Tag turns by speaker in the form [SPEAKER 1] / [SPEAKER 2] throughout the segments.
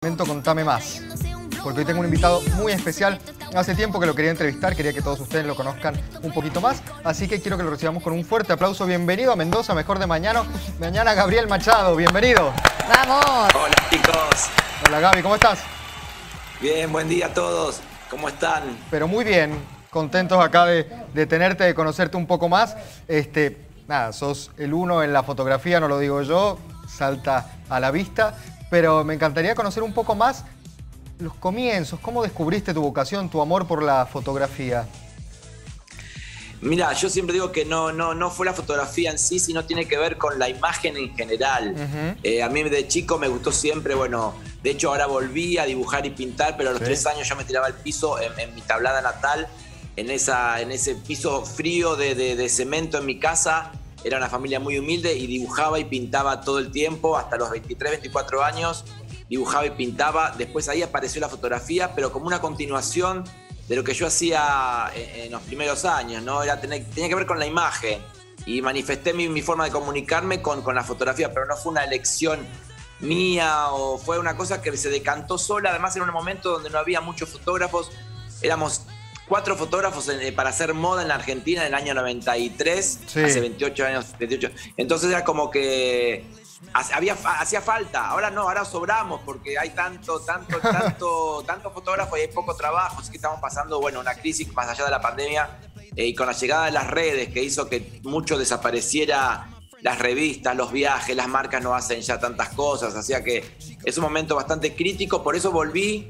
[SPEAKER 1] Contame más, porque hoy tengo un invitado muy especial. Hace tiempo que lo quería entrevistar, quería que todos ustedes lo conozcan un poquito más, así que quiero que lo recibamos con un fuerte aplauso. Bienvenido a Mendoza, mejor de mañana, Gabriel Machado, bienvenido.
[SPEAKER 2] ¡Vamos!
[SPEAKER 3] Hola chicos.
[SPEAKER 1] Hola Gaby, ¿cómo estás?
[SPEAKER 3] Bien, buen día a todos. ¿Cómo están?
[SPEAKER 1] Pero muy bien, contentos acá de tenerte, de conocerte un poco más. Nada, sos el uno en la fotografía, no lo digo yo, salta a la vista. Pero me encantaría conocer un poco más los comienzos, cómo descubriste tu vocación, tu amor por la fotografía.
[SPEAKER 3] Mira, yo siempre digo que no fue la fotografía en sí, sino tiene que ver con la imagen en general. A mí de chico me gustó siempre, bueno, de hecho ahora volví a dibujar y pintar, pero a los 3 años yo me tiraba al piso en mi tablada natal, en ese piso frío de cemento en mi casa. Era una familia muy humilde y dibujaba y pintaba todo el tiempo, hasta los 23, 24 años, dibujaba y pintaba. Después ahí apareció la fotografía, pero como una continuación de lo que yo hacía en los primeros años, ¿no? Tenía que ver con la imagen y manifesté mi forma de comunicarme con la fotografía, pero no fue una elección mía o fue una cosa que se decantó sola. Además era un momento donde no había muchos fotógrafos, éramos 4 fotógrafos para hacer moda en la Argentina en el año 93, hace 28 años. Entonces era como que hacía falta. Ahora no, ahora sobramos porque hay tanto fotógrafo y hay poco trabajo. Así que estamos pasando, una crisis más allá de la pandemia y con la llegada de las redes que hizo que mucho desapareciera las revistas, los viajes, las marcas no hacen ya tantas cosas. Así que es un momento bastante crítico, por eso volví.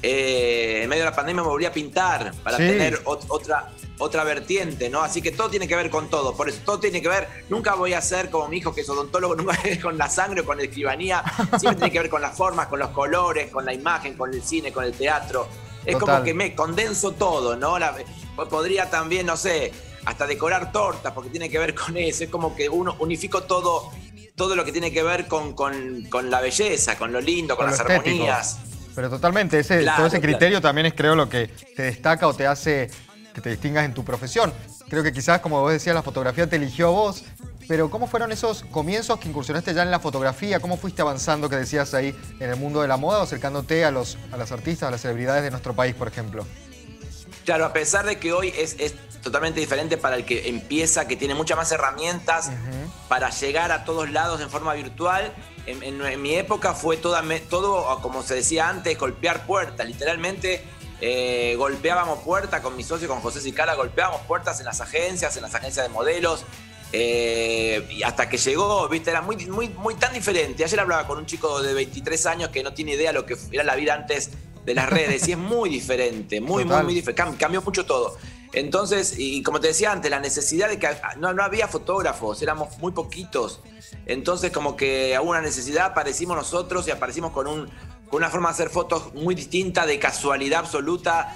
[SPEAKER 3] En medio de la pandemia me volví a pintar para tener otra vertiente, ¿no? Así que todo tiene que ver con todo. Por eso todo tiene que ver. Nunca voy a ser como mi hijo que es odontólogo, nunca con la sangre o con la escribanía. Siempre tiene que ver con las formas, con los colores, con la imagen, con el cine, con el teatro. Es como que me condenso todo, ¿no? Podría también, no sé, hasta decorar tortas porque tiene que ver con eso. Es como que uno unifico todo lo que tiene que ver con la belleza, con lo lindo, con las armonías.
[SPEAKER 1] Pero totalmente, todo ese criterio también es, creo, lo que te destaca o te hace que te distingas en tu profesión. Creo que quizás, como vos decías, la fotografía te eligió a vos, pero ¿cómo fueron esos comienzos que incursionaste ya en la fotografía? ¿Cómo fuiste avanzando, que decías ahí, en el mundo de la moda o acercándote a las artistas, a las celebridades de nuestro país, por ejemplo?
[SPEAKER 3] Claro, a pesar de que hoy es totalmente diferente para el que empieza, que tiene muchas más herramientas para llegar a todos lados en forma virtual. En mi época fue todo, como se decía antes, golpear puertas. Literalmente golpeábamos puertas con mi socio, con José Cicala, golpeábamos puertas en las agencias de modelos. Y hasta que llegó, ¿viste? Era muy tan diferente. Ayer hablaba con un chico de 23 años que no tiene idea de lo que era la vida antes de las redes. Y es muy diferente, muy diferente. Cambió mucho todo. Entonces, y como te decía antes, la necesidad de que no había fotógrafos, éramos muy poquitos. Entonces, como que hubo una necesidad, aparecimos nosotros y aparecimos con una forma de hacer fotos muy distinta, de casualidad absoluta,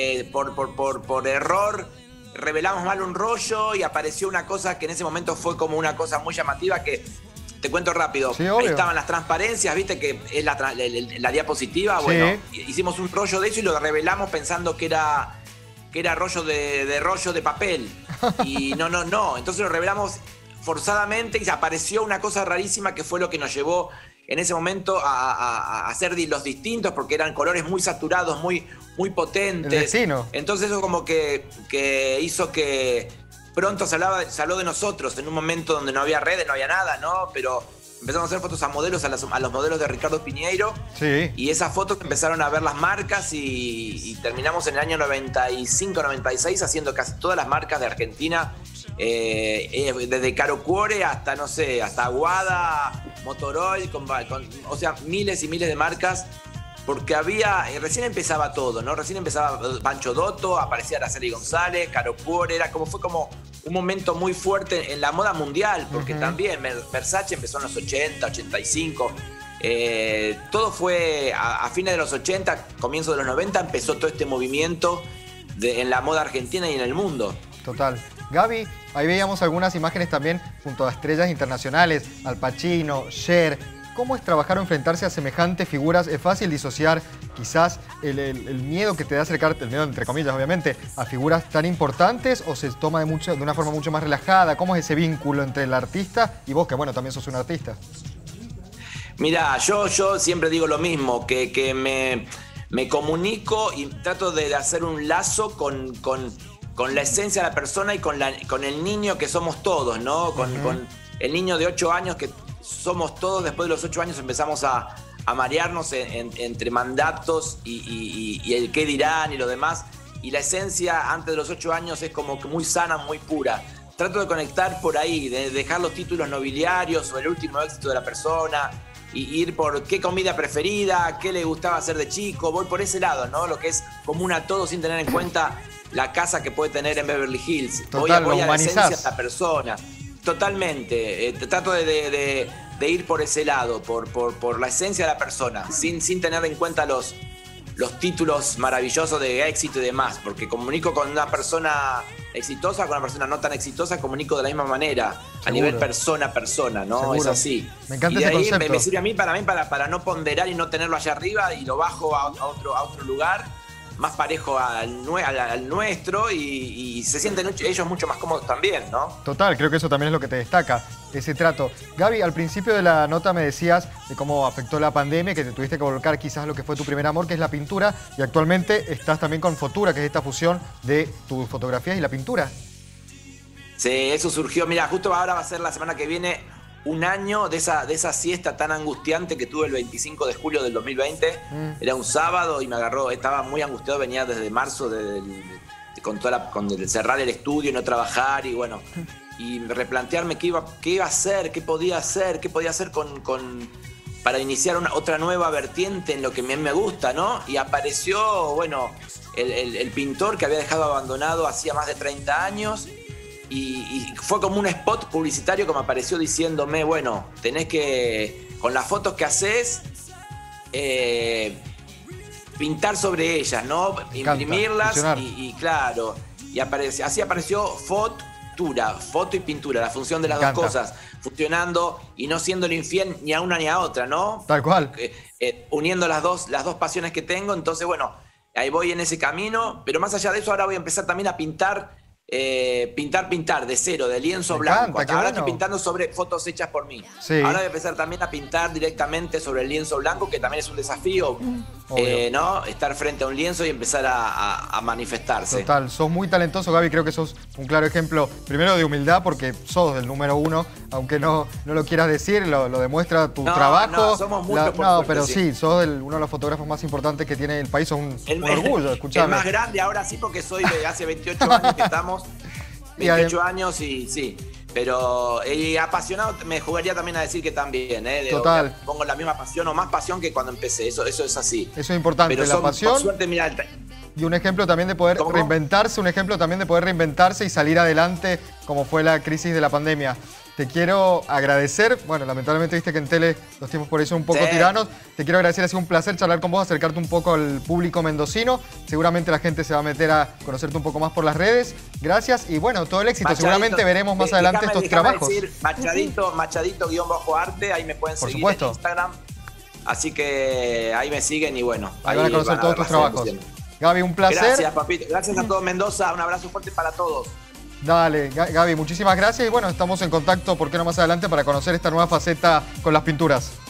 [SPEAKER 3] por error. Revelamos mal un rollo y apareció una cosa que en ese momento fue como una cosa muy llamativa que... Te cuento rápido. Sí, ahí estaban las transparencias, ¿viste? Que es la diapositiva. Bueno, hicimos un rollo de eso y lo revelamos pensando que era rollo de papel. Y no. Entonces lo revelamos forzadamente y apareció una cosa rarísima que fue lo que nos llevó en ese momento a hacer los distintos, porque eran colores muy saturados, muy potentes.
[SPEAKER 1] El destino.
[SPEAKER 3] Entonces eso como que hizo que pronto se habló de nosotros en un momento donde no había redes, no había nada, ¿no? Pero empezamos a hacer fotos a modelos, a los modelos de Ricardo Piñeiro. Sí. Y esas fotos empezaron a ver las marcas y terminamos en el año 95, 96 haciendo casi todas las marcas de Argentina. Desde Caro Cuore hasta, no sé, hasta Aguada, Motorola, o sea, miles y miles de marcas. Porque recién empezaba todo, ¿no? Recién empezaba Pancho Dotto, aparecía Araceli González, Caro Cuore, fue como un momento muy fuerte en la moda mundial, porque también Versace empezó en los 80, 85, todo fue a fines de los 80, comienzo de los 90, empezó todo este movimiento en la moda argentina y en el mundo.
[SPEAKER 1] Total. Gaby, ahí veíamos algunas imágenes también junto a estrellas internacionales, Al Pacino, Cher. ¿Cómo es trabajar o enfrentarse a semejantes figuras? ¿Es fácil disociar quizás el miedo que te da acercarte, el miedo entre comillas obviamente, a figuras tan importantes o se toma de una forma mucho más relajada? ¿Cómo es ese vínculo entre el artista y vos, que bueno, también sos un artista?
[SPEAKER 3] Mira, yo siempre digo lo mismo, que me comunico y trato de hacer un lazo con la esencia de la persona y con el niño que somos todos, ¿no? Con el niño de 8 años que somos todos. Después de los 8 años empezamos a marearnos entre mandatos y el qué dirán y lo demás. Y la esencia antes de los 8 años es como que muy sana, muy pura. Trato de conectar por ahí, de dejar los títulos nobiliarios o el último éxito de la persona y ir por qué comida preferida, qué le gustaba hacer de chico. Voy por ese lado, ¿no? Lo que es común a todos sin tener en cuenta la casa que puede tener en Beverly Hills.
[SPEAKER 1] Total,
[SPEAKER 3] voy a la esencia de
[SPEAKER 1] humanizás.
[SPEAKER 3] la persona. Totalmente. Trato de ir por ese lado, por la esencia de la persona, sin tener en cuenta los títulos maravillosos de éxito y demás, porque comunico con una persona exitosa, con una persona no tan exitosa, comunico de la misma manera, a nivel persona a persona, ¿no?
[SPEAKER 1] Seguro.
[SPEAKER 3] Es así.
[SPEAKER 1] Me encanta
[SPEAKER 3] y de
[SPEAKER 1] ese
[SPEAKER 3] ahí
[SPEAKER 1] concepto.
[SPEAKER 3] me sirve a mí para no ponderar y no tenerlo allá arriba y lo bajo a otro lugar más parejo al nuestro y se sienten ellos mucho más cómodos también, ¿no?
[SPEAKER 1] Total, creo que eso también es lo que te destaca, ese trato. Gaby, al principio de la nota me decías de cómo afectó la pandemia, que te tuviste que volcar quizás a lo que fue tu primer amor, que es la pintura, y actualmente estás también con Fotura, que es esta fusión de tus fotografías y la pintura.
[SPEAKER 3] Sí, eso surgió. Mira, justo ahora va a ser la semana que viene un año de esa siesta tan angustiante que tuve el 25 de julio del 2020. Era un sábado y me agarró, estaba muy angustiado, venía desde marzo con el cerrar el estudio y no trabajar y bueno, y replantearme qué iba a hacer, qué podía hacer para iniciar otra nueva vertiente en lo que me gusta, ¿no? Y apareció, bueno, el pintor que había dejado abandonado hacía más de 30 años. Y fue como un spot publicitario que me apareció diciéndome, bueno, tenés que, con las fotos que haces, pintar sobre ellas, ¿no? Imprimirlas y claro, y así apareció Fotura, foto y pintura, la función de las dos cosas, funcionando y no siendo infiel ni a una ni a otra, ¿no?
[SPEAKER 1] Tal cual.
[SPEAKER 3] Uniendo las dos pasiones que tengo, entonces bueno, ahí voy en ese camino, pero más allá de eso ahora voy a empezar también a pintar de cero, de lienzo blanco. Ahora estoy pintando sobre fotos hechas por mí. Sí. Ahora voy a empezar también a pintar directamente sobre el lienzo blanco, que también es un desafío, ¿no? Estar frente a un lienzo y empezar a manifestarse.
[SPEAKER 1] Total, sos muy talentoso, Gaby. Creo que sos un claro ejemplo, primero de humildad, porque sos el número 1, aunque no lo quieras decir, lo demuestra tu trabajo.
[SPEAKER 3] No, somos muchos por suerte,
[SPEAKER 1] pero sí, sos uno de los fotógrafos más importantes que tiene el país. Sos un orgullo, escuchame.
[SPEAKER 3] El más grande ahora sí, porque soy de hace 28 años que estamos. 28 años y sí, pero apasionado me jugaría también a decir que también,
[SPEAKER 1] Total.
[SPEAKER 3] Pongo la misma pasión o más pasión que cuando empecé, eso es así.
[SPEAKER 1] Eso es importante,
[SPEAKER 3] pero
[SPEAKER 1] la pasión.
[SPEAKER 3] Por suerte, mirá,
[SPEAKER 1] y un ejemplo también de poder reinventarse, y salir adelante como fue la crisis de la pandemia. Te quiero agradecer, bueno, lamentablemente viste que en tele los tiempos por ahí son un poco tiranos. Te quiero agradecer, ha sido un placer charlar con vos, acercarte un poco al público mendocino. Seguramente la gente se va a meter a conocerte un poco más por las redes. Gracias y bueno, todo el éxito.
[SPEAKER 3] Machadito,
[SPEAKER 1] seguramente veremos más adelante estos trabajos.
[SPEAKER 3] Decir, Machadito-arte, ahí me pueden seguir en Instagram. Así que ahí me siguen y bueno.
[SPEAKER 1] Ahí van a conocer todos tus trabajos. Gaby, un placer.
[SPEAKER 3] Gracias, papito. Gracias a todo Mendoza. Un abrazo fuerte para todos.
[SPEAKER 1] Dale, Gaby, muchísimas gracias y bueno, estamos en contacto, ¿por qué no más adelante, para conocer esta nueva faceta con las pinturas?